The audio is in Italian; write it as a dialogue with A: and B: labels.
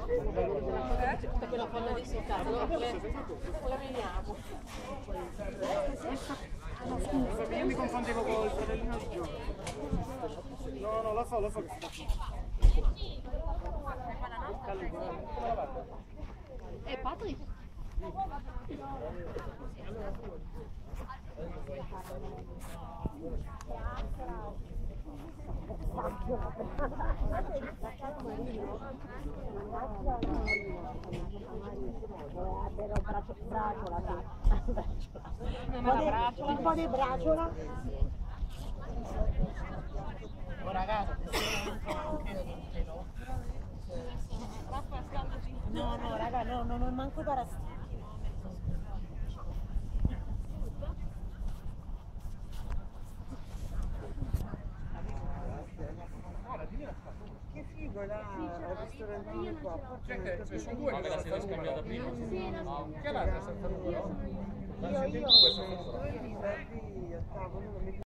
A: Tutta quella folla di soccato, la veniamo.
B: No, scusa, io mi confondevo con il fratellino di Gio. No, no, lo so che sta qui.
A: Patrick?
C: Un po' di braciola.
A: Oh ragazzi,
C: No, raga, no, non manco parassiti. Che figo là, il ristorantino qua.
B: Sono due che la siete scambiata prima. Che l'altra è stata numero?
C: Io, dove li servi a tavolo?